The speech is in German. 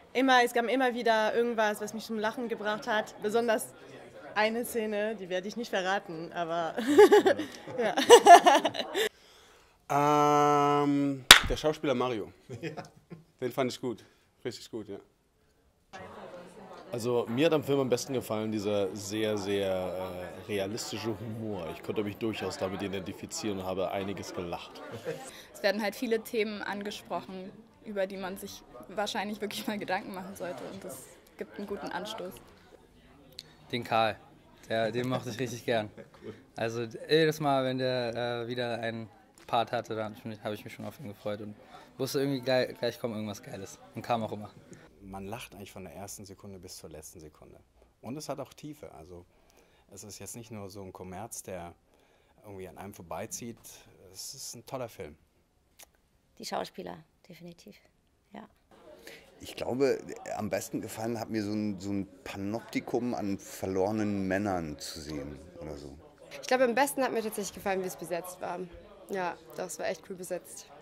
Es gab immer wieder irgendwas, was mich zum Lachen gebracht hat. Besonders eine Szene, die werde ich nicht verraten, aber ja. Der Schauspieler Mario. Den fand ich gut. Richtig gut, ja. Also mir hat am Film am besten gefallen dieser sehr, sehr realistische Humor. Ich konnte mich durchaus damit identifizieren und habe einiges gelacht. Es werden halt viele Themen angesprochen, über die man sich wahrscheinlich wirklich mal Gedanken machen sollte. Und das gibt einen guten Anstoß. Den Karl, den mochte ich richtig gern. Also jedes Mal, wenn der wieder einen Part hatte, dann habe ich mich schon auf ihn gefreut und wusste irgendwie gleich kommt irgendwas Geiles. Und kam auch immer. Man lacht eigentlich von der ersten Sekunde bis zur letzten Sekunde. Und es hat auch Tiefe. Also es ist jetzt nicht nur so ein Kommerz, der irgendwie an einem vorbeizieht. Es ist ein toller Film. Die Schauspieler, definitiv, ja. Ich glaube, am besten gefallen hat mir so ein Panoptikum an verlorenen Männern zu sehen oder so. Ich glaube, am besten hat mir tatsächlich gefallen, wie es besetzt war. Ja, das war echt cool besetzt.